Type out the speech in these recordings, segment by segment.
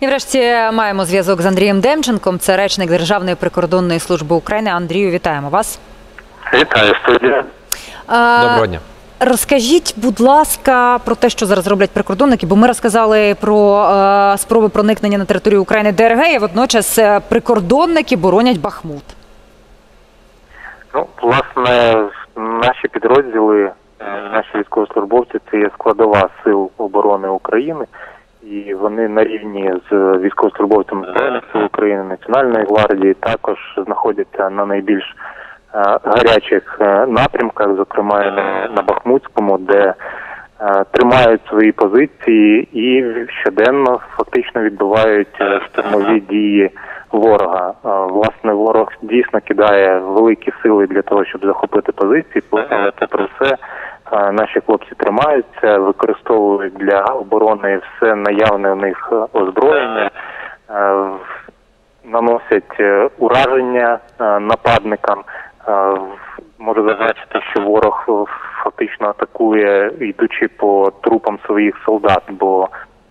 І врешті маємо зв'язок з Андрієм Демченком, це речник Державної прикордонної служби України. Андрію, вітаємо вас. Вітаю, студія. Доброго дня. Розкажіть, будь ласка, про те, що зараз роблять прикордонники, бо ми розказали про спроби проникнення на територію України ДРГ, і водночас прикордонники боронять Бахмут. Ну, власне, наші підрозділи, наші військовослужбовці – це є складова сил оборони України, і вони на рівні з військовослужбовцями Збройних сил України, Національної гвардії також знаходяться на найбільш гарячих напрямках, зокрема на Бахмутському, де тримають свої позиції і щоденно фактично відбивають штурмові дії ворога. Власне, ворог дійсно кидає великі сили для того, щоб захопити позиції, але попри все наші хлопці тримаються, використовують для оборони все наявне у них озброєння, наносять ураження нападникам. Можу зазначити, що ворог фактично атакує, йдучи по трупам своїх солдат, бо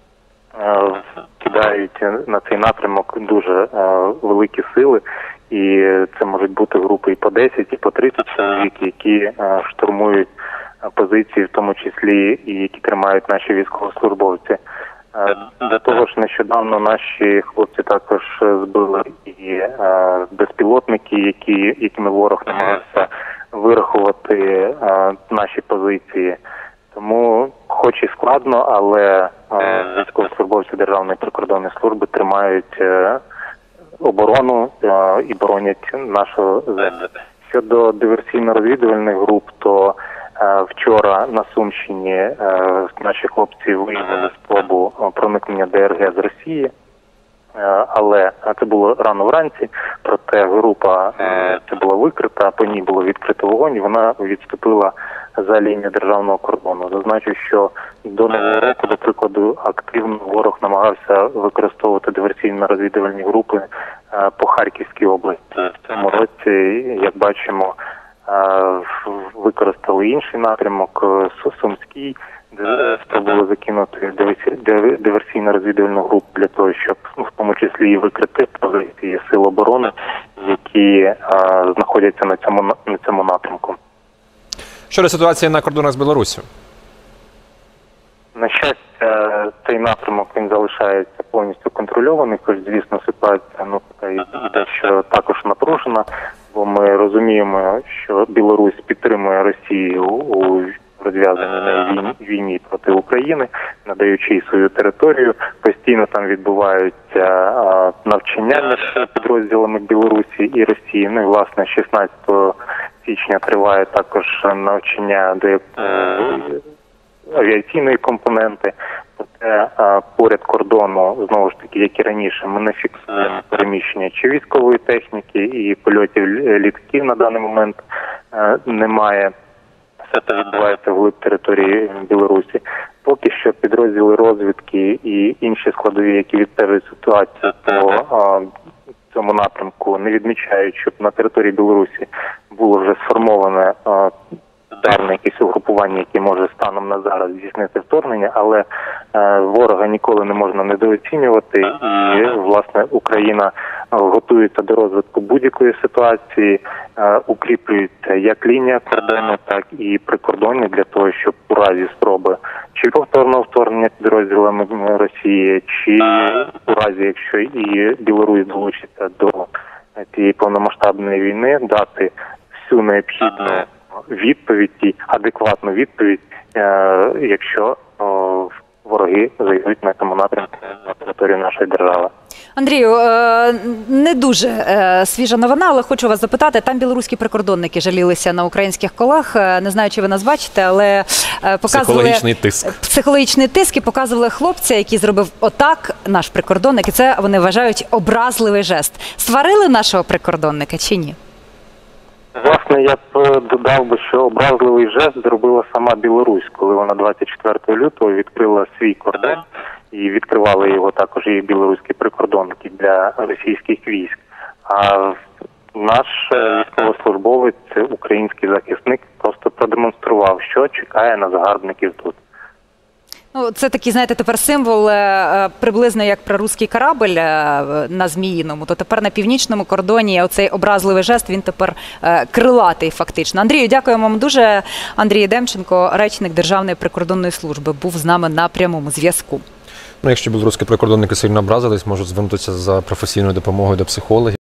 кидають на цей напрямок дуже великі сили, і це можуть бути групи і по 10, і по 30 чоловік, які штурмують позиції, в тому числі і які тримають наші військовослужбовці. До того ж, нещодавно наші хлопці також збили і безпілотники, якими ворог намагався вирахувати наші позиції. Тому, хоч і складно, але військовослужбовці Державної прикордонної служби тримають оборону і боронять нашу землю. Щодо диверсійно-розвідувальних груп, то вчора на Сумщині наші хлопці виявили спробу проникнення ДРГ з Росії, але це було рано вранці, проте група це була викрита, по ній було відкрито вогонь, і вона відступила за лінію державного кордону. Зазначу, що до Нового року, до прикладу, активно ворог намагався використовувати диверсійно-розвідувальні групи по Харківській області. В цьому році, як бачимо, використали інший напрямок, Сумський, де спробували закинути диверсійно-розвідувальну групу для того, щоб в тому числі і викрити позиції сил оборони, які знаходяться на цьому напрямку. Щодо ситуації на кордонах з Білоруссю? На щастя, цей напрямок він залишається повністю контрольований, хоч, звісно, ситуація дещо також напружена, бо ми розуміємо, що Білорусь підтримує Росію у розв'язаній війні проти України, надаючи свою територію. Постійно там відбуваються навчання між підрозділами Білорусі і Росії. Ну і, власне, 16 січня триває також навчання авіаційної компоненти. Проте поряд кордону, знову ж таки, як і раніше, ми не фіксуємо переміщення чи військової техніки, і польотів літаків на даний момент немає. Все це відбувається вглиб території Білорусі. Поки що підрозділи розвідки і інші складові, які відстежують ситуацію по цьому напрямку, не відмічають, щоб на території Білорусі було вже сформоване ударне якесь угрупування, яке може станом на зараз здійснити вторгнення, але ворога ніколи не можна недооцінювати, і, власне, Україна готується до розвитку будь-якої ситуації, укріплюється як лінія кордону, так і прикордоння для того, щоб у разі спроби чи повторного вторгнення підрозділами Росії, чи у разі, якщо і Білорусь долучиться до цієї повномасштабної війни, дати всю необхідну відповідь і адекватну відповідь, якщо вороги зайдуть на цьому напрямку на територію нашої держави. Андрію, не дуже свіжа новина, але хочу вас запитати, там білоруські прикордонники жалілися на українських колег, не знаю, чи ви нас бачите, але показували психологічний тиск і показували хлопця, який зробив отак, наш прикордонник, і це вони вважають образливий жест. Сварили нашого прикордонника чи ні? Власне, я б додав би, що образливий жест зробила сама Білорусь, коли вона 24 лютого відкрила свій кордон, і відкривали його також і білоруські прикордонники для російських військ. А наш військовослужбовець, український захисник, просто продемонстрував, що чекає на загарбників тут. Ну, це такий, знаєте, тепер символ приблизно як прорусський корабль на Зміїному, то тепер на північному кордоні оцей образливий жест, він тепер крилатий фактично. Андрію, дякуємо вам дуже. Андрій Демченко, речник Державної прикордонної служби, був з нами на прямому зв'язку. Ну, якщо білоруські прикордонники сильно образились, можуть звернутися за професійною допомогою до психологів.